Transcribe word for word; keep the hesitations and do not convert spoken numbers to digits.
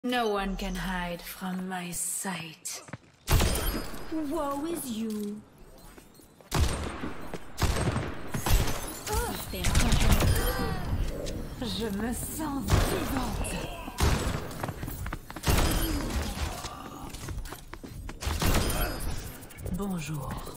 No one can hide from my sight. Woe is you. Je me sens vivante. Bonjour.